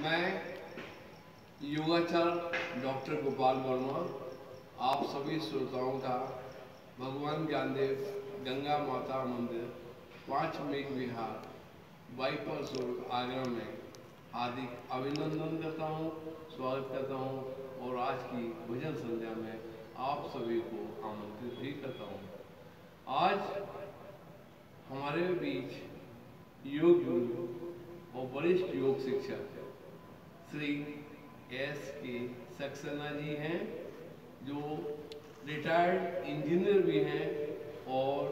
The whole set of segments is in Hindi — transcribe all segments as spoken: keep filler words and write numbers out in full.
मैं योगाचार्य डॉक्टर गोपाल वर्मा आप सभी श्रोताओं का भगवान ज्ञानदेव गंगा माता मंदिर पाँच मेघ विहार बाईपास रोड आगरा में हार्दिक अभिनंदन करता हूँ, स्वागत करता हूँ और आज की भजन संध्या में आप सभी को आमंत्रित भी करता हूँ। आज हमारे बीच योग गुरु और वरिष्ठ योग शिक्षक श्री एस के सक्सेना जी हैं, जो रिटायर्ड इंजीनियर भी हैं और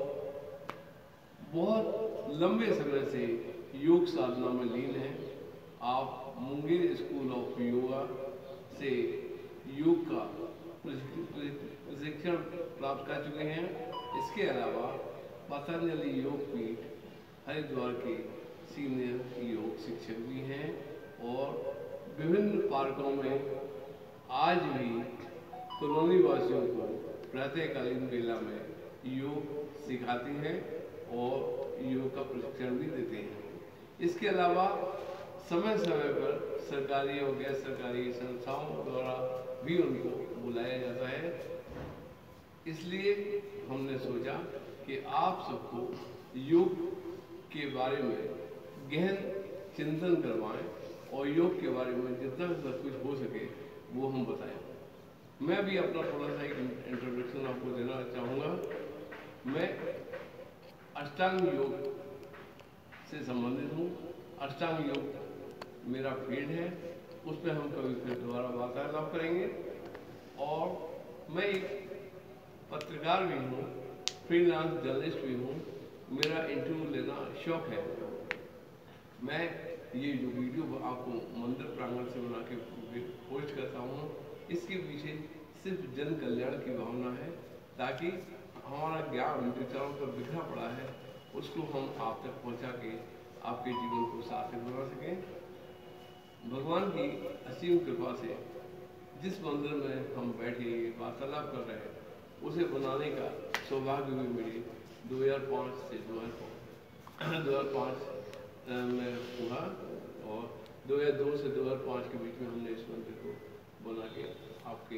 बहुत लंबे समय से योग साधना में लीन हैं। आप मुंगेर स्कूल ऑफ योगा से योग का प्रशिक्षण प्राप्त कर चुके हैं। इसके अलावा पतंजलि योग पीठ हरिद्वार के सीनियर योग शिक्षक भी हैं और विभिन्न पार्कों में आज भी कॉलोनी वासियों को प्रातःकालीन वेला में योग सिखाते हैं और योग का प्रशिक्षण भी देते हैं। इसके अलावा समय समय पर सरकारी और गैर सरकारी संस्थाओं द्वारा भी उनको बुलाया जाता है। इसलिए हमने सोचा कि आप सबको योग के बारे में गहन चिंतन करवाएं और योग के बारे में जितना जितना कुछ हो सके वो हम बताएं। मैं भी अपना थोड़ा सा एक इंट्रोडक्शन आपको देना चाहूँगा। मैं अष्टांग योग से संबंधित हूँ। अष्टांग योग मेरा फील्ड है, उस पर हम कभी फिर दोबारा वार्तालाप करेंगे। और मैं एक पत्रकार भी हूँ, फ्रीलांस जर्नलिस्ट भी हूँ। मेरा इंटरव्यू लेना शौक है। मैं ये जो वीडियो आपको मंदिर प्रांगण से बना के पोस्ट करता हूँ, इसके पीछे सिर्फ जन कल्याण की भावना है, ताकि हमारा ज्ञान जो चारों पर बिखरा पड़ा है उसको हम आप तक पहुँचा के आपके जीवन को सार्थक बना सकें। भगवान की असीम कृपा से जिस मंदिर में हम बैठे वार्तालाप कर रहे हैं उसे बनाने का सौभाग्य भी मिले दो हज़ार पाँच से दो हज़ार पाँच में हुआ और दो हज़ार दो से दो हज़ार पाँच के बीच में हमने इस मंदिर को बना के आपके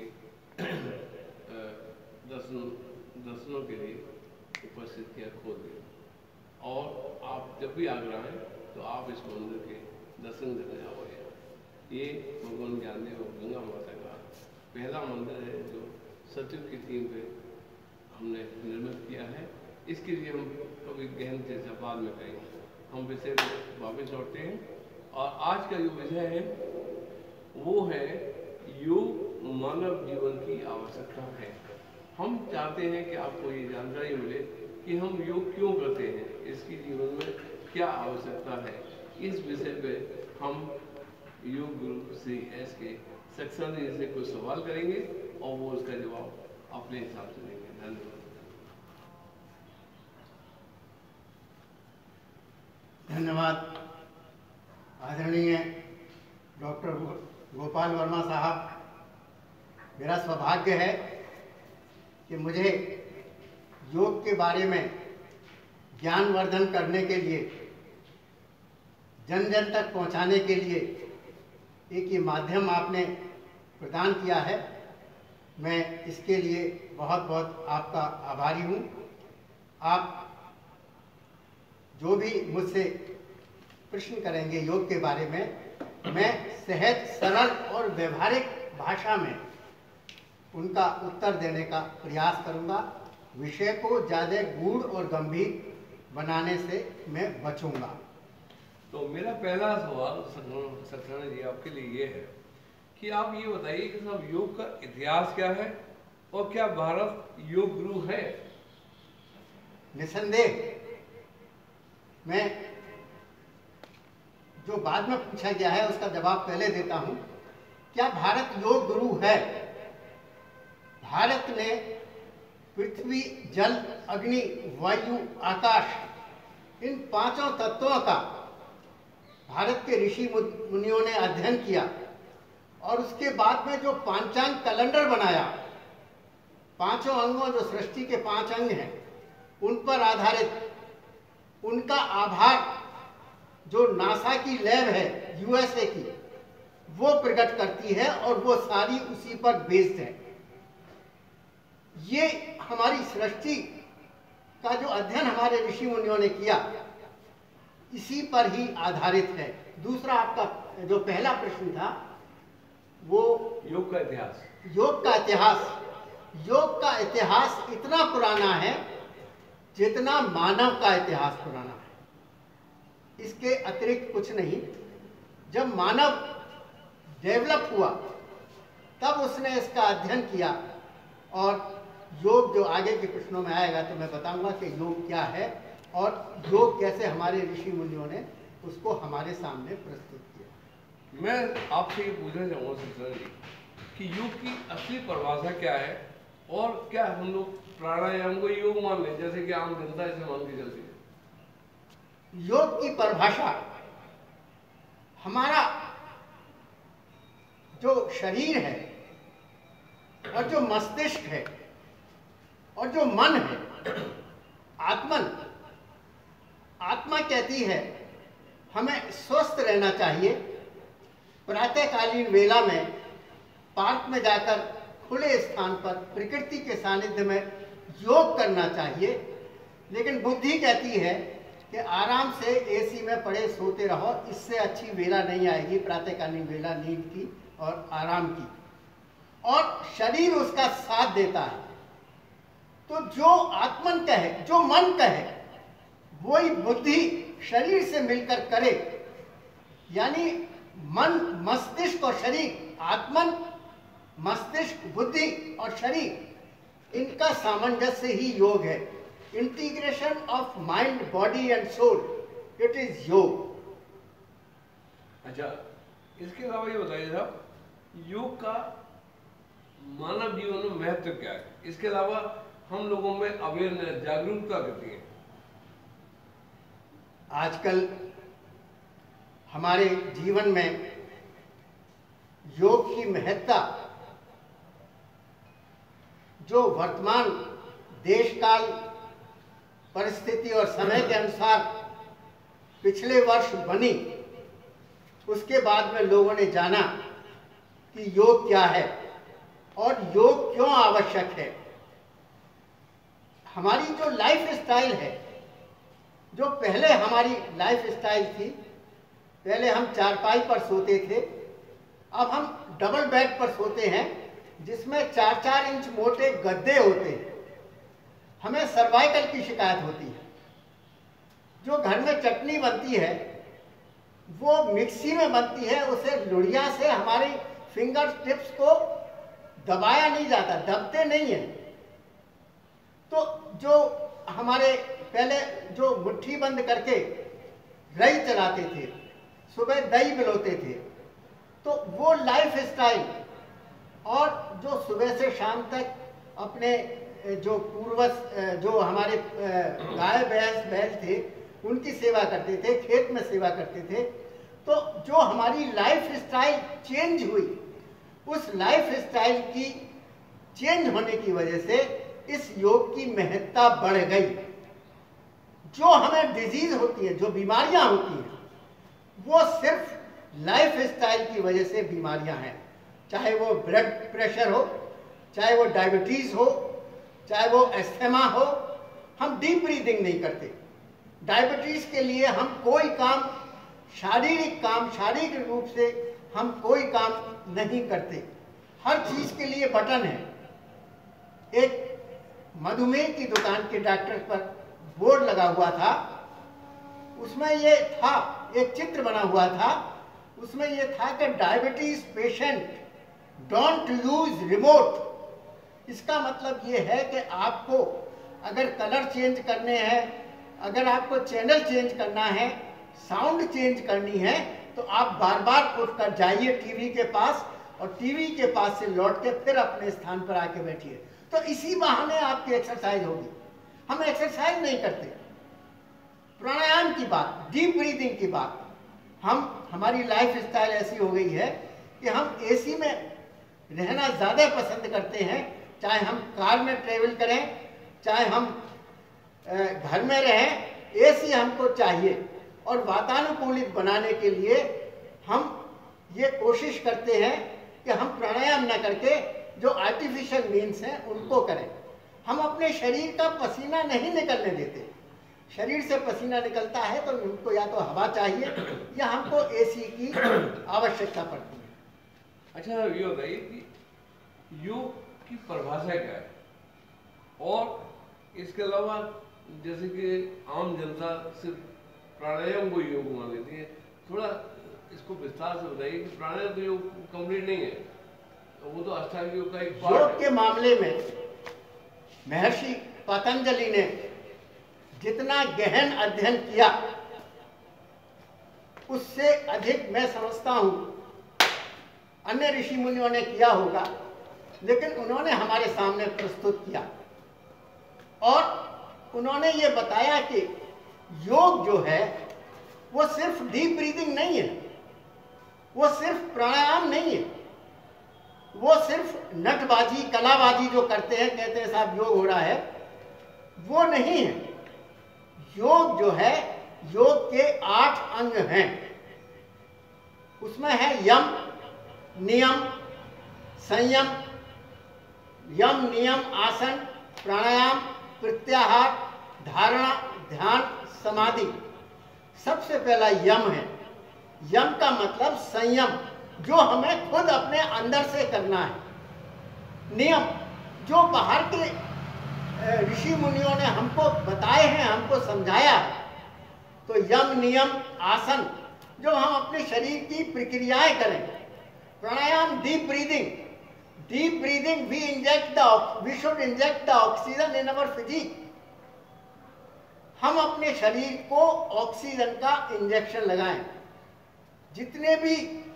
दर्शन दर्शनों के लिए उपस्थित किया, खोल दिया। और आप जब भी आगरा आएँ तो आप इस मंदिर के दर्शन करने आओगे। ये भगवान ज्ञानदेव और गंगा माता का पहला मंदिर है जो सतयुग की थीम पे हमने निर्मित किया है। इसके लिए हम कभी गहन चर्चा बाद में करेंगे। हम विषय वापस लौटते हैं और आज का जो विषय है वो है योग मानव जीवन की आवश्यकता है। हम चाहते हैं कि आपको ये जानकारी मिले कि हम योग क्यों करते हैं, इसकी जीवन में क्या आवश्यकता है। इस विषय पे हम योग गुरु श्री एस के सक्सेना जी से कुछ सवाल करेंगे और वो उसका जवाब अपने हिसाब से देंगे। धन्यवाद। धन्यवाद आदरणीय डॉक्टर गोपाल वर्मा साहब। मेरा सौभाग्य है कि मुझे योग के बारे में ज्ञानवर्धन करने के लिए, जन जन तक पहुंचाने के लिए एक ये माध्यम आपने प्रदान किया है। मैं इसके लिए बहुत बहुत आपका आभारी हूँ। आप जो भी मुझसे प्रश्न करेंगे योग के बारे में, मैं सहज, सरल और व्यवहारिक भाषा में उनका उत्तर देने का प्रयास करूंगा। विषय को ज़्यादा गूढ़ और गंभीर बनाने से मैं बचूंगा। तो मेरा पहला सवाल सक्सेना जी आपके लिए ये है कि आप ये बताइए कि सब योग का इतिहास क्या है और क्या भारत योग गुरु है? निसंदेह मैं जो बाद में पूछा गया है उसका जवाब पहले देता हूं। क्या भारत योग गुरु है? भारत ने पृथ्वी, जल, अग्नि, वायु, आकाश इन पांचों तत्वों का भारत के ऋषि मुनियों ने अध्ययन किया और उसके बाद में जो पांचांग कैलेंडर बनाया, पांचों अंगों जो सृष्टि के पांच अंग हैं उन पर आधारित उनका आभार जो नासा की लैब है यूएसए की, वो प्रकट करती है और वो सारी उसी पर बेस्ड है। ये हमारी सृष्टि का जो अध्ययन हमारे ऋषि मुनियों ने किया इसी पर ही आधारित है। दूसरा आपका जो पहला प्रश्न था वो योग का इतिहास। योग का इतिहास योग का इतिहास इतना पुराना है जितना मानव का इतिहास पुराना है, इसके अतिरिक्त कुछ नहीं। जब मानव डेवलप हुआ तब उसने इसका अध्ययन किया, और योग जो आगे के प्रश्नों में आएगा तो मैं बताऊंगा कि योग क्या है और योग कैसे हमारे ऋषि मुनियों ने उसको हमारे सामने प्रस्तुत किया। मैं आपसे ये पूछना चाहूँगा सिलसिला जी कि योग की असली परिभाषा क्या है, और क्या हम लोग प्राणायाम को योग मान लें जैसे कि आम जनता इसे मान के चलती है? योग की परिभाषा हमारा जो शरीर है और जो मस्तिष्क है और जो मन है, आत्मन आत्मा कहती है हमें स्वस्थ रहना चाहिए, प्रातःकालीन वेला में पार्क में जाकर खुले स्थान पर प्रकृति के सानिध्य में योग करना चाहिए। लेकिन बुद्धि कहती है कि आराम से एसी में पड़े सोते रहो, इससे अच्छी वेला नहीं आएगी प्रातःकालीन वेला नींद की और आराम की, और शरीर उसका साथ देता है। तो जो आत्मन कहे, जो मन कहे, वही बुद्धि शरीर से मिलकर करे। यानी मन, मस्तिष्क और शरीर, आत्मन, मस्तिष्क, बुद्धि और शरीर, इनका सामंजस्य ही योग है। Integration of mind, body and soul, it is yoga. अच्छा, इसके अलावा ये बताइए साहब, योग का मानव जीवन में महत्व क्या है? इसके अलावा हम लोगों में अवेयरनेस, जागरूकता कितनी है? आजकल हमारे जीवन में योग की महत्ता जो वर्तमान देश काल परिस्थिति और समय के अनुसार पिछले वर्ष बनी, उसके बाद में लोगों ने जाना कि योग क्या है और योग क्यों आवश्यक है। हमारी जो लाइफ स्टाइल है, जो पहले हमारी लाइफ स्टाइल थी, पहले हम चारपाई पर सोते थे, अब हम डबल बेड पर सोते हैं जिसमें चार चार इंच मोटे गद्दे होते हैं। हमें सर्वाइकल की शिकायत होती है। जो घर में चटनी बनती है वो मिक्सी में बनती है, उसे लुढ़िया से हमारी फिंगर टिप्स को दबाया नहीं जाता, दबते नहीं है। तो जो हमारे पहले जो मुट्ठी बंद करके रई चलाते थे, सुबह दही बिलोते थे, तो वो लाइफ स्टाइल, और जो सुबह से शाम तक अपने जो पूर्वज जो हमारे गाय भैंस बैल थे उनकी सेवा करते थे, खेत में सेवा करते थे, तो जो हमारी लाइफ स्टाइल चेंज हुई, उस लाइफ स्टाइल की चेंज होने की वजह से इस योग की महत्ता बढ़ गई। जो हमें डिजीज होती है, जो बीमारियां होती हैं, वो सिर्फ लाइफ स्टाइल की वजह से बीमारियां हैं। चाहे वो ब्लड प्रेशर हो, चाहे वो डायबिटीज हो, चाहे वो एस्थमा हो। हम डीप ब्रीदिंग नहीं करते। डायबिटीज के लिए हम कोई काम, शारीरिक काम, शारीरिक रूप से हम कोई काम नहीं करते। हर चीज के लिए बटन है। एक मधुमेह की दुकान के डॉक्टर पर बोर्ड लगा हुआ था, उसमें ये था, एक चित्र बना हुआ था, उसमें ये था कि diabetes patient don't use remote. इसका मतलब ये है कि आपको अगर कलर चेंज करने हैं, अगर आपको चैनल चेंज करना है, साउंड चेंज करनी है, तो आप बार बार उठकर जाइए टीवी के पास, और टीवी के पास से लौट के फिर अपने स्थान पर आके बैठिए। तो इसी बहाने आपकी एक्सरसाइज होगी। हम एक्सरसाइज नहीं करते। प्राणायाम की बात, डीप ब्रीदिंग की बात, हम हमारी लाइफ स्टाइल ऐसी हो गई है कि हम एसी में रहना ज़्यादा पसंद करते हैं। चाहे हम कार में ट्रेवल करें, चाहे हम घर में रहें, एसी हमको चाहिए। और वातानुकूलित बनाने के लिए हम ये कोशिश करते हैं कि हम प्राणायाम न करके जो आर्टिफिशियल मीन्स हैं उनको करें। हम अपने शरीर का पसीना नहीं निकलने देते। शरीर से पसीना निकलता है तो उनको या तो हवा चाहिए या हमको एसी की आवश्यकता पड़ती है। अच्छा, ये बताइए कि योग की परिभाषा क्या है, और इसके अलावा जैसे कि आम जनता सिर्फ प्राणायाम को योग मान लेती है, थोड़ा इसको विस्तार से बताइए कि प्राणायाम तो योग कंप्लीट नहीं है, तो वो तो अष्टांग योग का एक पार्ट है। योग के मामले में महर्षि पतंजलि ने जितना गहन अध्ययन किया उससे अधिक मैं समझता हूं अन्य ऋषि मुनियों ने किया होगा, लेकिन उन्होंने हमारे सामने प्रस्तुत किया और उन्होंने ये बताया कि योग जो है वो सिर्फ डीप ब्रीदिंग नहीं है, वो सिर्फ प्राणायाम नहीं है, वो सिर्फ नटबाजी कलाबाजी जो करते हैं, कहते हैं साहब योग हो रहा है, वो नहीं है। योग जो है, योग के आठ अंग हैं। उसमें है यम, नियम, संयम, यम नियम आसन, प्राणायाम, प्रत्याहार, धारणा, ध्यान, समाधि। सबसे पहला यम है। यम का मतलब संयम, जो हमें खुद अपने अंदर से करना है। नियम, जो बाहर के ऋषि मुनियों ने हमको बताए हैं, हमको समझाया है। तो यम नियम आसन, जो हम अपने शरीर की प्रक्रियाएं करें। Pranayama, deep breathing, deep breathing we inject the we should inject the oxygen in our physique. हम अपने शरीर को ऑक्सीजन का इंजेक्शन लगाएं। जितने भी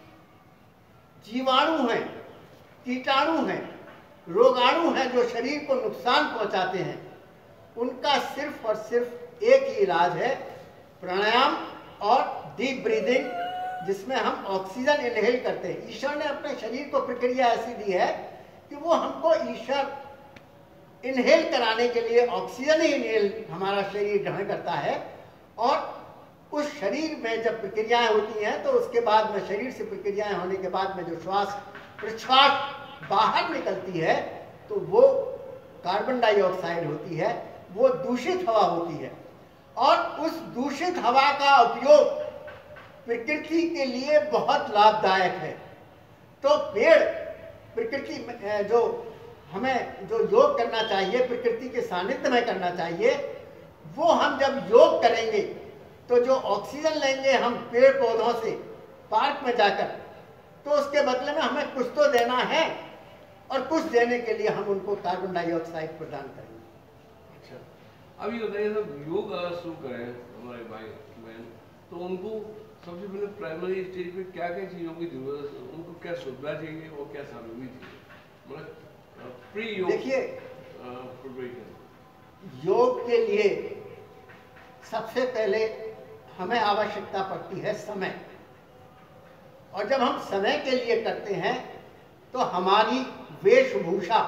जीवाणु हैं, कीटाणु हैं, रोगाणु हैं जो शरीर को नुकसान पहुंचाते हैं, उनका सिर्फ और सिर्फ एक ही इलाज है, प्राणायाम और डीप ब्रीदिंग, जिसमें हम ऑक्सीजन इनहेल करते हैं। ईश्वर ने अपने शरीर को प्रक्रिया ऐसी दी है कि वो हमको ईश्वर इनहेल कराने के लिए ऑक्सीजन ही इनहेल हमारा शरीर ग्रहण करता है, और उस शरीर में जब प्रक्रियाएं होती हैं तो उसके बाद में, शरीर से प्रक्रियाएं होने के बाद में जो श्वास प्रश्वास बाहर निकलती है तो वो कार्बन डाइऑक्साइड होती है, वो दूषित हवा होती है। और उस दूषित हवा का उपयोग प्रकृति के लिए बहुत लाभदायक है। तो पेड़, प्रकृति में जो हमें जो योग करना चाहिए, प्रकृति के सानिध्य में करना चाहिए, वो हम जब योग करेंगे तो जो ऑक्सीजन लेंगे हम पेड़ पौधों से पार्क में जाकर, तो उसके बदले में हमें कुछ तो देना है, और कुछ देने के लिए हम उनको कार्बन डाइऑक्साइड प्रदान करेंगे। अच्छा, अभी बताइए सब योग अगर शुरू करें हमारे भाई बहन, तो उनको सबसे पहले प्राइमरी स्टेज पे क्या क्या चीज़ों की जरूरत है, उनको क्या सुविधा चाहिए और क्या सामग्री चाहिए, मतलब प्री योग। देखिए, प्रिपरेशन योग के लिए सबसे पहले हमें आवश्यकता पड़ती है समय, और जब हम समय के लिए करते हैं तो हमारी वेशभूषा,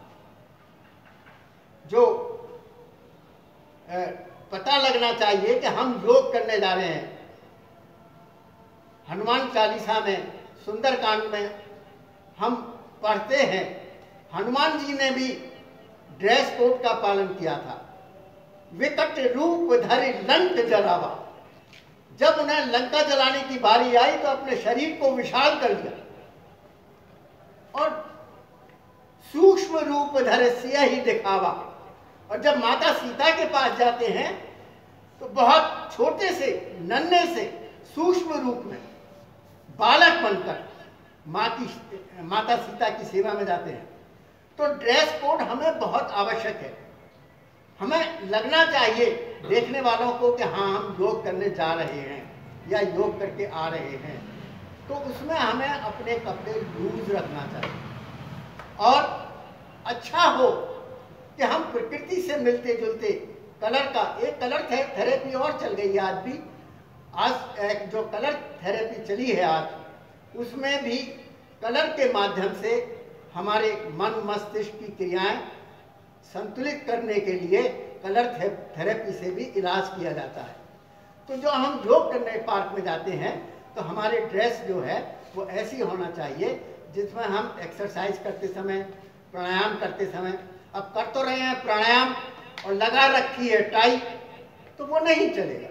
जो पता लगना चाहिए कि हम योग करने जा रहे हैं। हनुमान चालीसा में, सुंदरकांड में हम पढ़ते हैं, हनुमान जी ने भी ड्रेस कोड का पालन किया था। विकट रूप धरि लंक जलावा, जब उन्हें लंका जलाने की बारी आई तो अपने शरीर को विशाल कर लिया, और सूक्ष्म रूप धरे सिया ही दिखावा। और जब माता सीता के पास जाते हैं तो बहुत छोटे से, नन्हे से, सूक्ष्म रूप में बालक बनकर माँ की माता सीता की सेवा में जाते हैं। तो ड्रेस कोड हमें बहुत आवश्यक है। हमें लगना चाहिए देखने वालों को कि हाँ, हम योग करने जा रहे हैं या योग करके आ रहे हैं। तो उसमें हमें अपने कपड़े लूज रखना चाहिए, और अच्छा हो कि हम प्रकृति से मिलते जुलते कलर का, एक कलर थेरेपी और चल गई है आज भी, आज एक जो कलर थेरेपी चली है आज, उसमें भी कलर के माध्यम से हमारे मन मस्तिष्क की क्रियाएं संतुलित करने के लिए कलर थेरेपी से भी इलाज किया जाता है। तो जो हम योग करने पार्क में जाते हैं तो हमारे ड्रेस जो है वो ऐसी होना चाहिए जिसमें हम एक्सरसाइज करते समय, प्राणायाम करते समय, अब कर तो रहे हैं प्राणायाम और लगा रखी है टाई, तो वो नहीं चलेगा।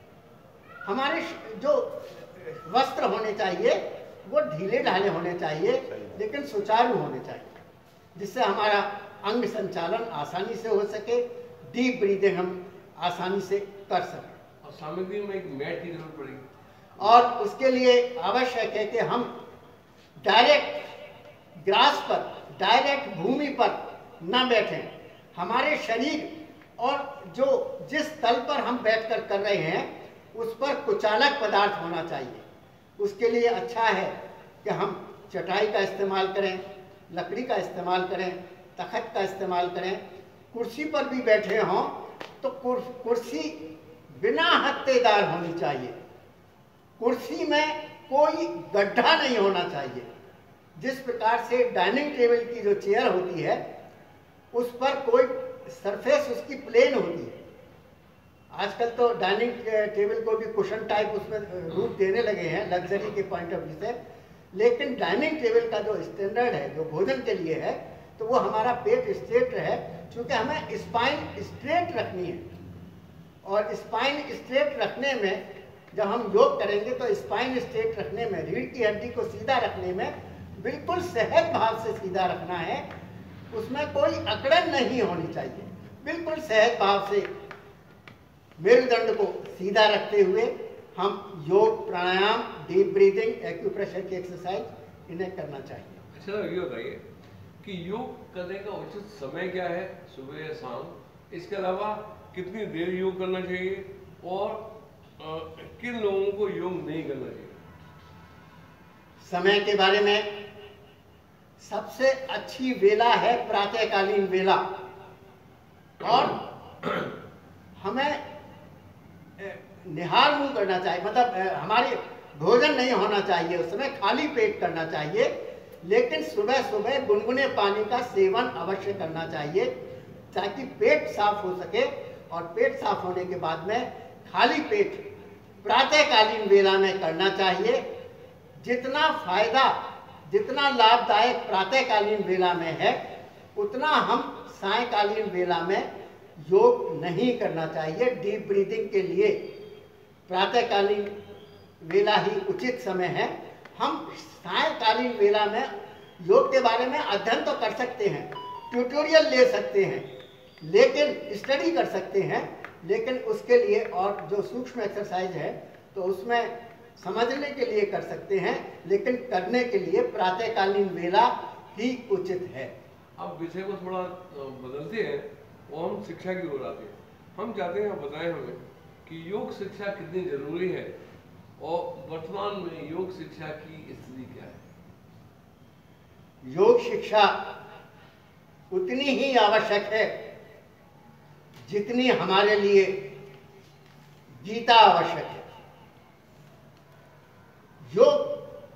हमारे जो वस्त्र होने चाहिए वो ढीले ढाले होने चाहिए, लेकिन सुचारू होने चाहिए, जिससे हमारा अंग संचालन आसानी से हो सके, डीप ब्रीदिंग हम आसानी से कर सकें। और सामग्री में एक मैट की जरूरत पड़ेगी, और उसके लिए आवश्यक है कि हम डायरेक्ट ग्रास पर, डायरेक्ट भूमि पर न बैठें। हमारे शरीर और जो जिस तल पर हम बैठकर कर रहे हैं उस पर कुचालक पदार्थ होना चाहिए। उसके लिए अच्छा है कि हम चटाई का इस्तेमाल करें, लकड़ी का इस्तेमाल करें, तख्त का इस्तेमाल करें। कुर्सी पर भी बैठे हों तो कुर्सी बिना हत्तेदार होनी चाहिए, कुर्सी में कोई गड्ढा नहीं होना चाहिए। जिस प्रकार से डाइनिंग टेबल की जो चेयर होती है उस पर कोई सरफेस उसकी प्लेन होती है। आजकल तो डाइनिंग टेबल को भी कुशन टाइप उसमें रूप देने लगे हैं लग्जरी के पॉइंट ऑफ व्यू से, लेकिन डाइनिंग टेबल का जो स्टैंडर्ड है, जो भोजन के लिए है, तो वो हमारा पेट स्ट्रेट रहे, क्योंकि हमें स्पाइन स्ट्रेट रखनी है। और स्पाइन स्ट्रेट रखने में जब हम योग करेंगे तो स्पाइन स्ट्रेट रखने में, रीढ़ की हड्डी को सीधा रखने में बिल्कुल सहज भाव से सीधा रखना है, उसमें कोई अकड़न नहीं होनी चाहिए। बिल्कुल सहज भाव से मेरुदंड को सीधा रखते हुए हम yoga, pranayama, deep breathing, acupressure की एक्सरसाइज इन्हें करना चाहिए। अच्छा, ये बताइए कि योग करने का उचित समय क्या है, सुबह या शाम? इसके अलावा कितनी देर योग करना चाहिए और आ, किन लोगों को योग नहीं करना चाहिए? समय के बारे में सबसे अच्छी वेला है प्रातःकालीन वेला, और हमें निहार मुंह करना चाहिए, मतलब हमारे भोजन नहीं होना चाहिए उस समय, खाली पेट करना चाहिए। लेकिन सुबह सुबह गुनगुने पानी का सेवन अवश्य करना चाहिए ताकि पेट साफ हो सके, और पेट साफ होने के बाद में खाली पेट प्रातःकालीन वेला में करना चाहिए। जितना फायदा, जितना लाभदायक प्रातःकालीन वेला में है, उतना हम सायंकालीन वेला में योग नहीं करना चाहिए। डीप ब्रीदिंग के लिए प्रातःकालीन वेला ही उचित समय है। हम सायंकालीन वेला में योग के बारे में अध्ययन तो कर सकते हैं, ट्यूटोरियल ले सकते हैं, लेकिन स्टडी कर सकते हैं, लेकिन उसके लिए और जो सूक्ष्म एक्सरसाइज है तो उसमें समझने के लिए कर सकते हैं, लेकिन करने के लिए प्रातःकालीन वेला ही उचित है। अब विषय को थोड़ा बदलते हैं और हम शिक्षा की ओर आते हैं। हम चाहते हैं, आप बताएं हमें कि योग शिक्षा कितनी जरूरी है और वर्तमान में योग शिक्षा की स्थिति क्या है? योग शिक्षा उतनी ही आवश्यक है जितनी हमारे लिए गीता आवश्यक है। योग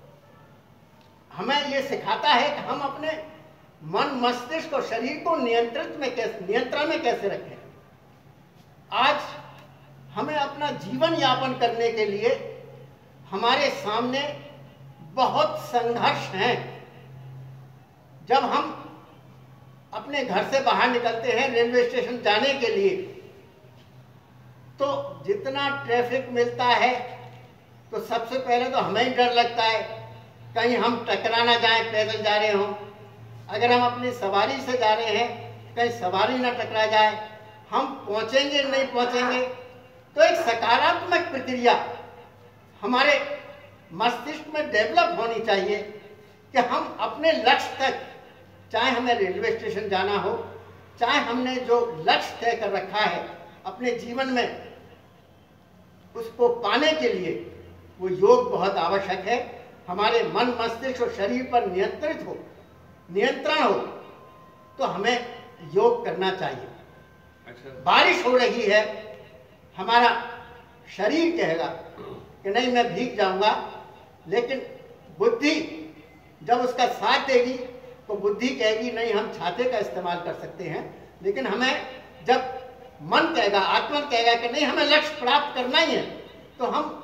हमें ये सिखाता है कि हम अपने मन, मस्तिष्क और शरीर को नियंत्रित में कैसे, नियंत्रण में कैसे रखें। आज हमें अपना जीवन यापन करने के लिए हमारे सामने बहुत संघर्ष हैं। जब हम अपने घर से बाहर निकलते हैं रेलवे स्टेशन जाने के लिए, तो जितना ट्रैफिक मिलता है तो सबसे पहले तो हमें ही डर लगता है कहीं हम टकरा ना जाएं, पैदल जा रहे हों। अगर हम अपनी सवारी से जा रहे हैं, कहीं सवारी ना टकरा जाए, हम पहुंचेंगे नहीं पहुंचेंगे। तो एक सकारात्मक प्रक्रिया हमारे मस्तिष्क में डेवलप होनी चाहिए कि हम अपने लक्ष्य तक, चाहे हमें रेलवे स्टेशन जाना हो, चाहे हमने जो लक्ष्य तय कर रखा है अपने जीवन में, उसको पाने के लिए वो योग बहुत आवश्यक है। हमारे मन, मस्तिष्क और शरीर पर नियंत्रित हो, नियंत्रण हो, तो हमें योग करना चाहिए। अच्छा। बारिश हो रही है, हमारा शरीर कहेगा कि नहीं मैं भीग जाऊंगा, लेकिन बुद्धि जब उसका साथ देगी तो बुद्धि कहेगी नहीं हम छाते का इस्तेमाल कर सकते हैं। लेकिन हमें जब मन कहेगा, आत्मा कहेगा कि नहीं हमें लक्ष्य प्राप्त करना ही है, तो हम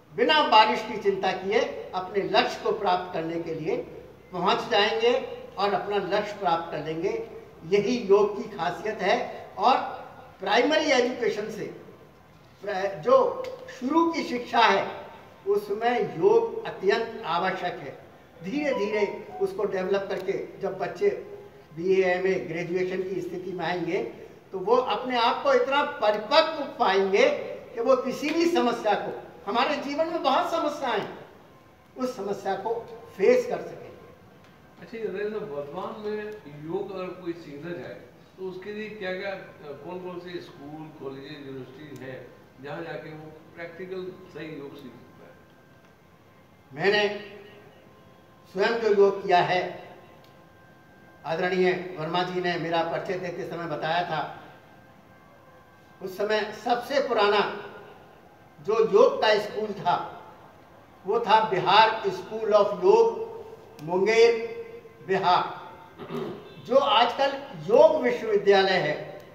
बिना बारिश की चिंता किए अपने लक्ष्य को प्राप्त करने के लिए पहुंच जाएंगे और अपना लक्ष्य प्राप्त कर लेंगे। यही योग की खासियत है। और प्राइमरी एजुकेशन से जो शुरू की शिक्षा है उसमें योग अत्यंत आवश्यक है। धीरे धीरे उसको डेवलप करके जब बच्चे B A M A graduation की स्थिति में आएंगे तो वो अपने आप को इतना परिपक्व पाएंगे कि वो किसी भी समस्या को, हमारे जीवन में बहुत समस्याएं, उस समस्या को फेस कर सकेंगे। अच्छा, ये वर्तमान में योग अगर कोई सीखना चाहे तो उसके लिए क्या क्या कौन कौन से स्कूल, कॉलेज, यूनिवर्सिटी हैं जहाँ जाके वो प्रैक्टिकल सही योग सीख सकता है? मैंने स्वयं जो योग किया है, आदरणीय वर्मा जी ने मेरा परिचय देते समय बताया था, उस समय सबसे पुराना जो योग का स्कूल था वो था बिहार स्कूल ऑफ योग, मुंगेर, बिहार, जो आजकल योग विश्वविद्यालय है।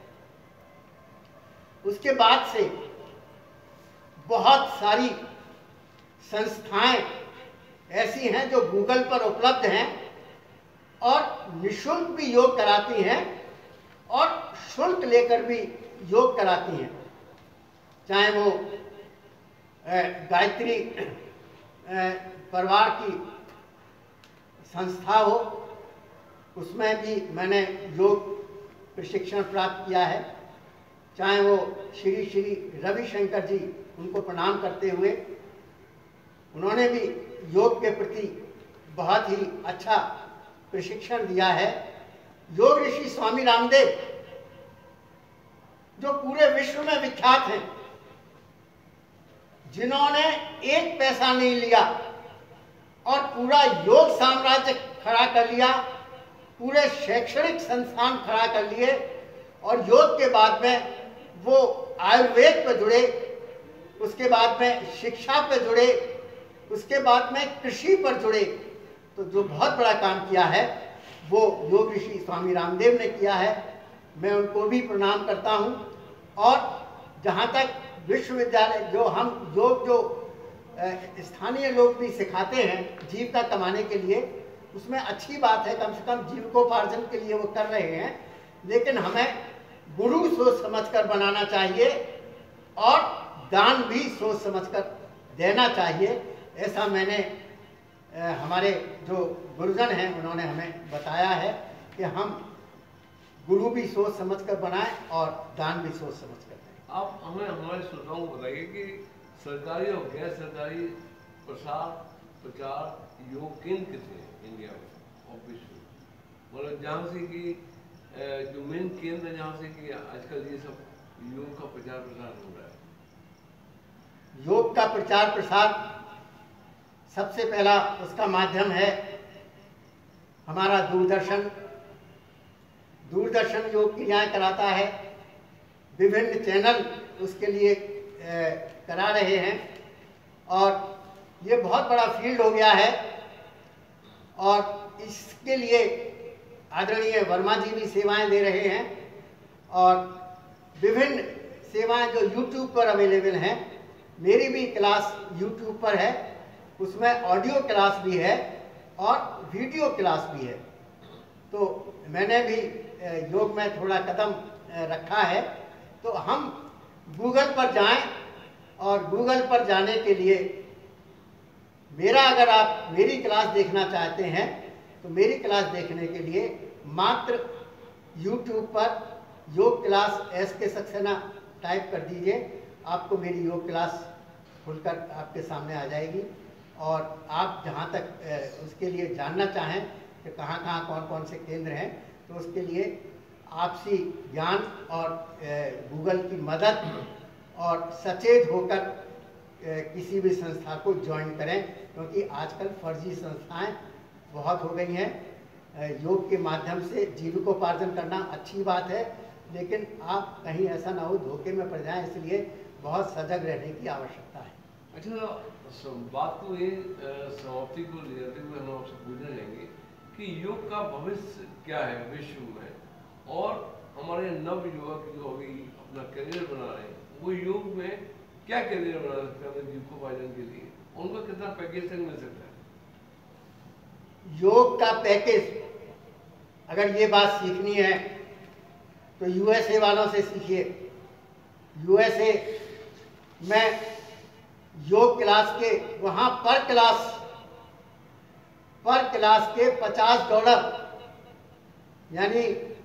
उसके बाद से बहुत सारी संस्थाएं ऐसी हैं जो गूगल पर उपलब्ध हैं और निःशुल्क भी योग कराती हैं और शुल्क लेकर भी योग कराती हैं। चाहे वो गायत्री परिवार की संस्था हो, उसमें भी मैंने योग प्रशिक्षण प्राप्त किया है। चाहे वो श्री श्री रविशंकर जी, उनको प्रणाम करते हुए, उन्होंने भी योग के प्रति बहुत ही अच्छा प्रशिक्षण दिया है। योग ऋषि स्वामी रामदेव जो पूरे विश्व में विख्यात हैं, जिन्होंने एक पैसा नहीं लिया और पूरा योग साम्राज्य खड़ा कर लिया, पूरे शैक्षणिक संस्थान खड़ा कर लिए और योग के बाद में वो आयुर्वेद पर जुड़े, उसके बाद में शिक्षा पर जुड़े, उसके बाद में कृषि पर जुड़े। तो जो बहुत बड़ा काम किया है वो योग ऋषि स्वामी रामदेव ने किया है। मैं उनको भी प्रणाम करता हूँ। और जहाँ तक विश्वविद्यालय, जो हम योग जो स्थानीय लोग भी सिखाते हैं जीविका कमाने के लिए, उसमें अच्छी बात है, कम से कम जीविकोपार्जन के लिए वो कर रहे हैं। लेकिन हमें गुरु सोच समझकर बनाना चाहिए और दान भी सोच समझकर देना चाहिए। ऐसा मैंने हमारे जो गुरुजन हैं उन्होंने हमें बताया है कि हम गुरु भी सोच समझकर बनाएं और दान भी सोच समझकर दें। आप हमें हमारे श्रोताओं को बताइए कि सरकारी और गैर सरकारी प्रसार प्रचार योग केंद्र कितने हैं इंडिया में और विश्व में? मतलब जहाँ से कि जो मेन केंद्र है, जहाँ से कि आजकल ये सब योग का प्रचार प्रसार हो रहा है। योग का प्रचार प्रसार सबसे पहला उसका माध्यम है हमारा दूरदर्शन। दूरदर्शन योग क्रियाएं कराता है, विभिन्न चैनल उसके लिए करा रहे हैं और ये बहुत बड़ा फील्ड हो गया है। और इसके लिए आदरणीय वर्मा जी भी सेवाएं दे रहे हैं और विभिन्न सेवाएं जो यूट्यूब पर अवेलेबल हैं। मेरी भी क्लास यूट्यूब पर है, उसमें ऑडियो क्लास भी है और वीडियो क्लास भी है। तो मैंने भी योग में थोड़ा कदम रखा है। तो हम गूगल पर जाएं और गूगल पर जाने के लिए मेरा, अगर आप मेरी क्लास देखना चाहते हैं तो मेरी क्लास देखने के लिए मात्र यूट्यूब पर योग क्लास एस के सक्सेना टाइप कर दीजिए, आपको मेरी योग क्लास खुलकर आपके सामने आ जाएगी। और आप जहाँ तक उसके लिए जानना चाहें कि कहाँ कहाँ कौन कौन से केंद्र हैं, तो उसके लिए आपसी ज्ञान और गूगल की मदद और सचेत होकर किसी भी संस्था को ज्वाइन करें, क्योंकि आजकल फर्जी संस्थाएं बहुत हो गई हैं। योग के माध्यम से जीविकोपार्जन करना अच्छी बात है, लेकिन आप कहीं ऐसा ना हो धोखे में पड़ जाएं, इसलिए बहुत सजग रहने की आवश्यकता है। अच्छा, बात को ये समाप्ति को ले जाते हुए हम आपसे पूछना चाहेंगे कि योग का भविष्य क्या है विश्व में, और हमारे नव युवक जो अभी अपना करियर बना रहे हैं वो योग में क्या करियर बना सकते हैं जीविकोपार्जन के लिए, उनको कितना पैकेज तक मिल सकता है? योग का पैकेज, अगर ये बात सीखनी है तो यूएसए वालों से सीखिए। यूएसए में योग क्लास के वहाँ पर क्लास पर क्लास के पचास डॉलर यानी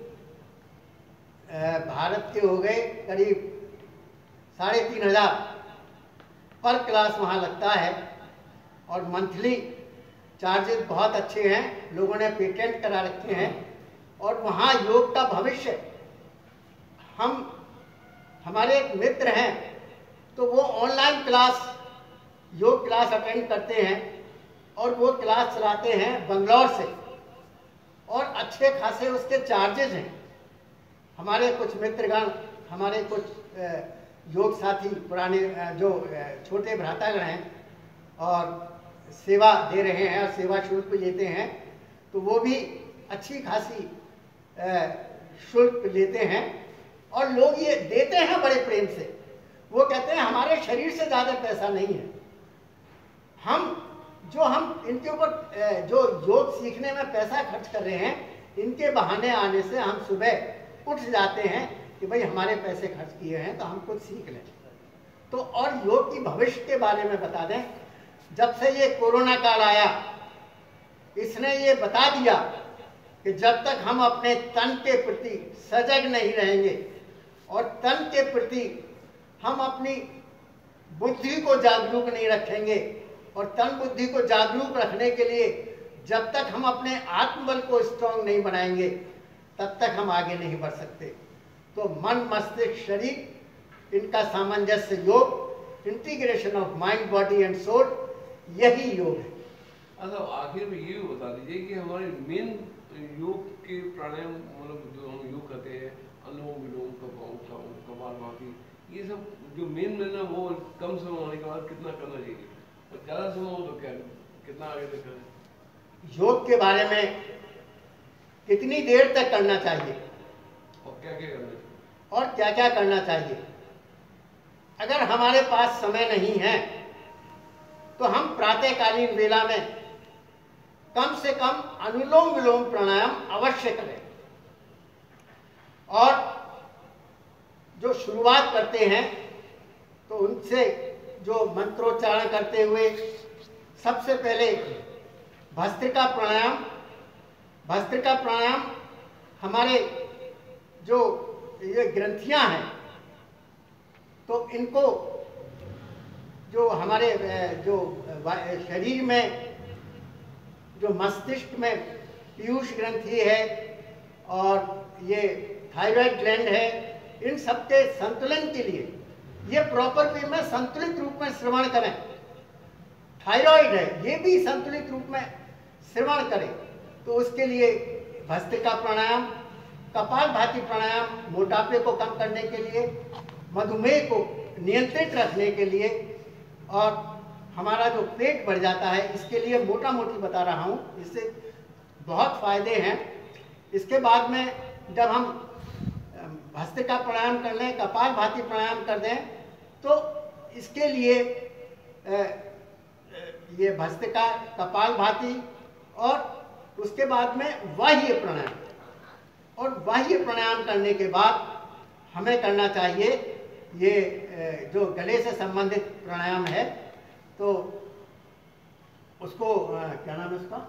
भारत के हो गए करीब साढ़े तीन हजार पर क्लास वहाँ लगता है। और मंथली चार्जेस बहुत अच्छे हैं, लोगों ने पेटेंट करा रखे हैं। और वहाँ योग का भविष्य, हम हमारे एक मित्र हैं तो वो online class yoga class attend करते हैं और वो क्लास चलाते हैं बंगलौर से, और अच्छे खासे उसके चार्जेस हैं। हमारे कुछ मित्रगण, हमारे कुछ योग साथी पुराने जो छोटे भ्रातागण हैं और सेवा दे रहे हैं और सेवा शुल्क भी लेते हैं, तो वो भी अच्छी खासी शुल्क लेते हैं और लोग ये देते हैं बड़े प्रेम से। वो कहते हैं हमारे शरीर से ज़्यादा पैसा नहीं है, हम जो हम इनके ऊपर जो योग सीखने में पैसा खर्च कर रहे हैं, इनके बहाने आने से हम सुबह उठ जाते हैं कि भाई हमारे पैसे खर्च किए हैं तो हम कुछ सीख लें। तो और योग की भविष्य के बारे में बता दें, जब से ये कोरोना काल आया, इसने ये बता दिया कि जब तक हम अपने तन के प्रति सजग नहीं रहेंगे और तन के प्रति हम अपनी बुद्धि को जागरूक नहीं रखेंगे, और तन बुद्धि को जागरूक रखने के लिए जब तक हम अपने आत्मबल को स्ट्रांग नहीं बनाएंगे, तब तक हम आगे नहीं बढ़ सकते। तो मन मस्तिष्क शरीर इनका सामंजस्य yoga, integration of mind body and soul, यही योग है। अच्छा, आखिर में ये बता दीजिए कि हमारे मेन योग के प्राणायाम, मतलब जो हम योग करते हैं, अनुलोम विलोम, कपालभाति, ये सब जो मेन मेन है, वो कम समय होने के बाद कितना करना चाहिए और ज़्यादा समय हो तो क्या कितना आगे तक करें? योग के बारे में कितनी देर तक करना चाहिए और क्या क्या करना चाहिए और क्या क्या करना चाहिए? अगर हमारे पास समय नहीं है तो हम प्रातःकालीन वेला में कम से कम अनुलोम विलोम प्राणायाम अवश्य करें। और जो शुरुआत करते हैं तो उनसे जो मंत्रोच्चारण करते हुए सबसे पहले भस्त्रिका प्राणायाम, भस्त्रिका प्राणायाम हमारे जो ये ग्रंथियां हैं, तो इनको जो हमारे जो शरीर में जो मस्तिष्क में पीयूष ग्रंथि है और ये थायराइड ग्लैंड है, इन सबके संतुलन के लिए ये प्रॉपर वे में संतुलित रूप में श्रवण करें। थायराइड है, ये भी संतुलित रूप में श्रवण करें। तो उसके लिए भस्त्रिका प्राणायाम, कपालभाति प्राणायाम मोटापे को कम करने के लिए, मधुमेह को नियंत्रित रखने के लिए, और हमारा जो पेट बढ़ जाता है इसके लिए मोटा मोटी बता रहा हूँ, इससे बहुत फायदे हैं। इसके बाद में जब हम भस्त्रिका प्राणायाम कर लें, कपालभाति प्राणायाम कर दें, तो इसके लिए ये भस्त्रिका, कपालभाति और उसके बाद में बाह्य प्राणायाम, और बाह्य प्राणायाम करने के बाद हमें करना चाहिए ये जो गले से संबंधित प्राणायाम है, तो उसको क्या नाम है उसका,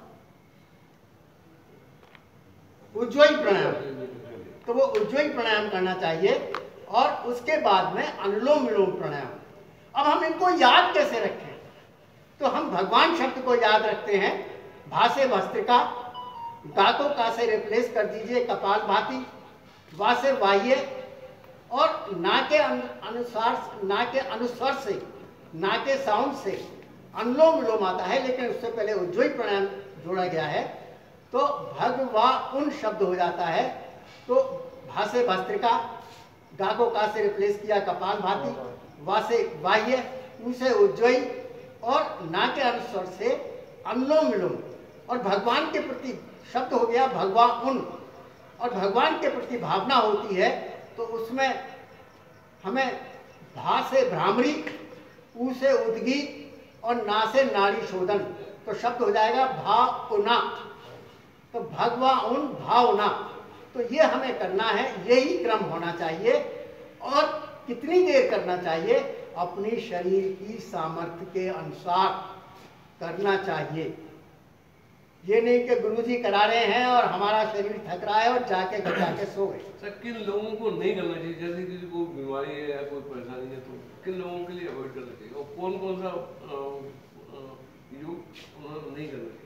उज्ज्वल प्राणायाम, तो वो उज्ज्वल प्राणायाम करना चाहिए। और उसके बाद में अनुलोम विलोम प्राणायाम। अब हम इनको याद कैसे रखें? तो हम भगवान शब्द को याद रखते हैं, भासे भस्त्रिका, गा को का से रिप्लेस कर दीजिए कपालभाति, वा से वाह्य, और ना के अनुसार, ना के अनुस्वर से, ना के साउंड से अनुलोम विलोम आता है, लेकिन उससे पहले उज्ज्वल प्राणायाम जोड़ा गया है, तो भगवा उन शब्द हो जाता है। तो भासे भस्त्रिका, गा को का से रिप्लेस किया कपालभाति, वा से बाह्य, उनसे उज्ज्वल, और ना के अनुस्वर से अनुलोम विलोम, और भगवान के प्रति शब्द हो गया भगवा उन, और भगवान के प्रति भावना होती है, तो उसमें हमें भा से भ्रामरी, ऊ से उद्गीत और ना से नाड़ी शोधन, तो शब्द हो जाएगा भावना। तो भगवा उन भावना, तो ये हमें करना है, यही क्रम होना चाहिए। और कितनी देर करना चाहिए? अपनी शरीर की सामर्थ्य के अनुसार करना चाहिए। ये नहीं कि गुरुजी करा रहे हैं और हमारा शरीर थक रहा है और जाके घर जाके सो गए। सर किन लोगों को नहीं करना चाहिए? जैसे किसी को बीमारी है या कोई परेशानी है तो किन लोगों के लिए अवॉइड करना चाहिए और कौन कौन सा योग नहीं करना चाहिए?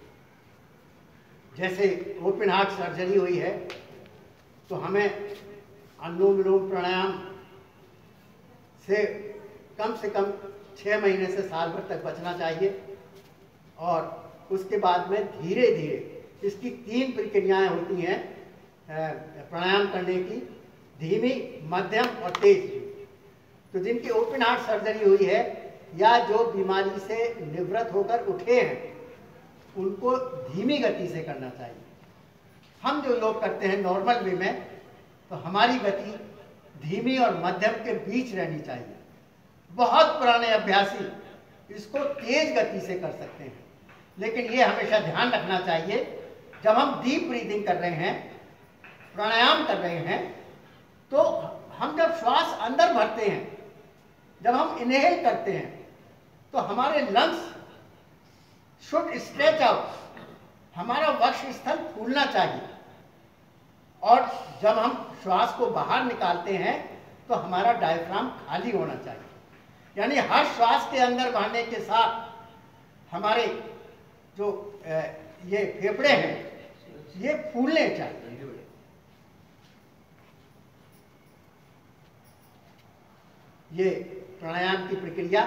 जैसे ओपन हार्ट सर्जरी हुई है तो हमें अनुलोम विलोम प्राणायाम से कम से कम छः महीने से साल भर तक बचना चाहिए। और उसके बाद में धीरे धीरे इसकी तीन प्रक्रियाएं होती हैं प्राणायाम करने की, धीमी, मध्यम और तेज। तो जिनकी ओपन हार्ट सर्जरी हुई है या जो बीमारी से निवृत्त होकर उठे हैं उनको धीमी गति से करना चाहिए। हम जो योग करते हैं नॉर्मल वे में, तो हमारी गति धीमी और मध्यम के बीच रहनी चाहिए। बहुत पुराने अभ्यासी इसको तेज गति से कर सकते हैं, लेकिन ये हमेशा ध्यान रखना चाहिए जब हम डीप ब्रीदिंग कर रहे हैं, प्राणायाम कर रहे हैं, तो हम जब श्वास अंदर भरते हैं, जब हम इनहेल करते हैं, तो हमारे लंग्स शुड स्ट्रेच आउट, हमारा वक्षस्थल फूलना चाहिए। और जब हम श्वास को बाहर निकालते हैं तो हमारा डायफ्राम खाली होना चाहिए। यानी हर श्वास के अंदर बहने के साथ हमारे जो ये फेफड़े हैं ये फूलने चाहिए। ये प्राणायाम की प्रक्रिया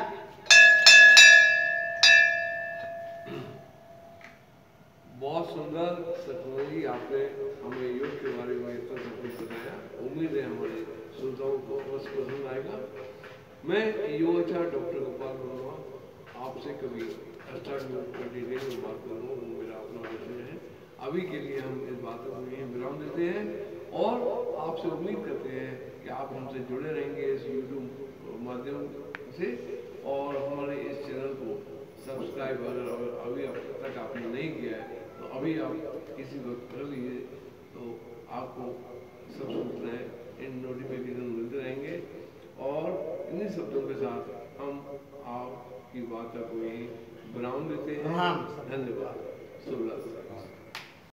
बहुत सुंदर सतनाजी, आपने हमें योग के बारे में इतना सब कुछ बताया। उम्मीद है हमारे श्रोताओं को बस पसंद आएगा। मैं योगाचार्य डॉक्टर गोपाल वर्मा आपसे कभी स्टार्ट में डिटेल में बात करूँगा, वो मेरा अपना विषय है। अभी के लिए हम इस बातों को यहीं विराम देते हैं और आपसे उम्मीद करते हैं कि आप हमसे जुड़े रहेंगे इस यूट्यूब माध्यम से, और हमारे इस चैनल को सब्सक्राइब अगर अभी अब तक आपने नहीं किया है तो अभी आप किसी को कर लीजिए, तो आपको सब सूचनाएं इन नोटिफिकेशन मिलते रहेंगे। और इन्हीं शब्दों के साथ हम आपकी बात को यही विराम देते हैं। धन्यवाद। शुभ रात्रि।